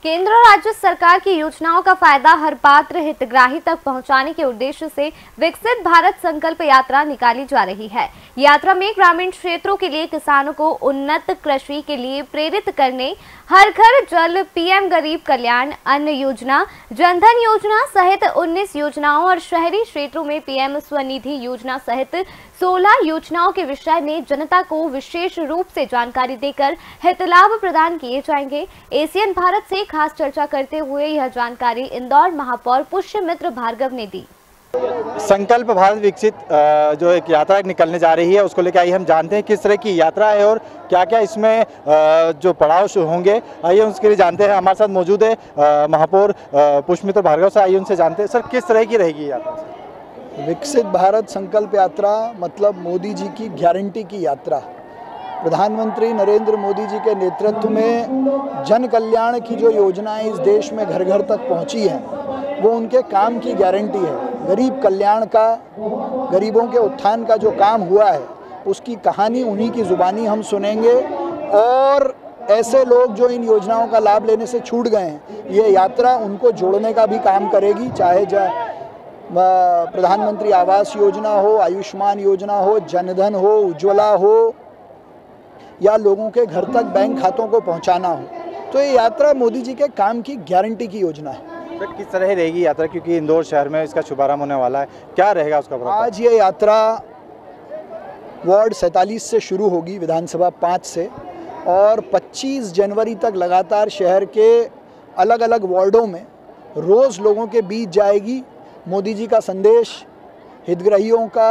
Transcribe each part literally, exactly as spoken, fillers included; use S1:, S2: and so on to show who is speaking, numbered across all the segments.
S1: केंद्र और राज्य सरकार की योजनाओं का फायदा हर पात्र हितग्राही तक पहुंचाने के उद्देश्य से विकसित भारत संकल्प यात्रा निकाली जा रही है। यात्रा में ग्रामीण क्षेत्रों के लिए किसानों को उन्नत कृषि के लिए प्रेरित करने, हर घर जल, पीएम गरीब कल्याण अन्न योजना, जनधन योजना सहित उन्नीस योजनाओं और शहरी क्षेत्रों में पीएम स्वनिधि योजना सहित सोलह योजनाओं के विषय में जनता को विशेष रूप से जानकारी देकर हित लाभ प्रदान किए जाएंगे। एशियन भारत से खास चर्चा करते हुए यह जानकारी इंदौर महापौर पुष्यमित्र भार्गव ने दी।
S2: संकल्प भारत विकसित जो एक यात्रा निकलने जा रही है, उसको लेकर आइए हम जानते हैं किस तरह की यात्रा है और क्या क्या इसमें जो पड़ाव होंगे। आइए उसके लिए जानते हैं। हमारे साथ मौजूद है महापौर पुष्यमित्र भार्गव से, आइए उनसे जानते हैं सर किस तरह की रहेगी यात्रा।
S3: विकसित भारत संकल्प यात्रा मतलब मोदी जी की गारंटी की यात्रा। प्रधानमंत्री नरेंद्र मोदी जी के नेतृत्व में जन कल्याण की जो योजनाएं इस देश में घर घर तक पहुंची हैं, वो उनके काम की गारंटी है। गरीब कल्याण का, गरीबों के उत्थान का जो काम हुआ है, उसकी कहानी उन्हीं की ज़ुबानी हम सुनेंगे। और ऐसे लोग जो इन योजनाओं का लाभ लेने से छूट गए हैं, ये यात्रा उनको जोड़ने का भी काम करेगी। चाहे जा प्रधानमंत्री आवास योजना हो, आयुष्मान योजना हो, जनधन हो, उज्ज्वला हो, या लोगों के घर तक बैंक खातों को पहुंचाना हो, तो ये यात्रा मोदी जी के काम की गारंटी की योजना है।
S2: सर किस तरह रहेगी यात्रा, क्योंकि इंदौर शहर में इसका शुभारंभ होने वाला है, क्या रहेगा उसका प्रोग्राम?
S3: आज ये यात्रा वार्ड सैंतालीस से शुरू होगी, विधानसभा पाँच से, और पच्चीस जनवरी तक लगातार शहर के अलग अलग वार्डों में रोज़ लोगों के बीच जाएगी। मोदी जी का संदेश, हितग्राहियों का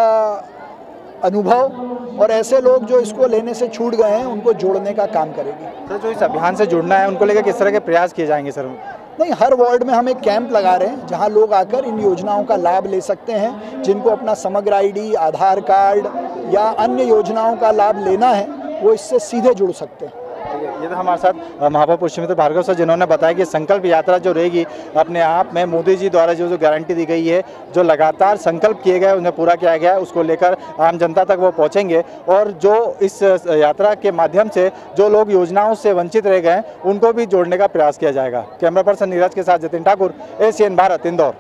S3: अनुभव और ऐसे लोग जो इसको लेने से छूट गए हैं, उनको जोड़ने का काम करेगी।
S2: सर जो इस अभियान से जुड़ना है, उनको लेकर किस तरह के प्रयास किए जाएंगे सर?
S3: नहीं, हर वार्ड में हम एक कैंप लगा रहे हैं जहां लोग आकर इन योजनाओं का लाभ ले सकते हैं। जिनको अपना समग्र आईडी, आधार कार्ड या अन्य योजनाओं का लाभ लेना है, वो इससे सीधे जुड़ सकते हैं।
S2: ये तो हमारे साथ महापौर पुष्यमित्र भार्गव सर, जिन्होंने बताया कि संकल्प यात्रा जो रहेगी अपने आप में मोदी जी द्वारा जो जो गारंटी दी गई है, जो लगातार संकल्प किए गए उन्हें पूरा किया गया है, उसको लेकर आम जनता तक वो पहुंचेंगे। और जो इस यात्रा के माध्यम से जो लोग योजनाओं से वंचित रह गए, उनको भी जोड़ने का प्रयास किया जाएगा। कैमरा पर्सन नीरज के साथ जतिन ठाकुर, एशियन भारत, इंदौर।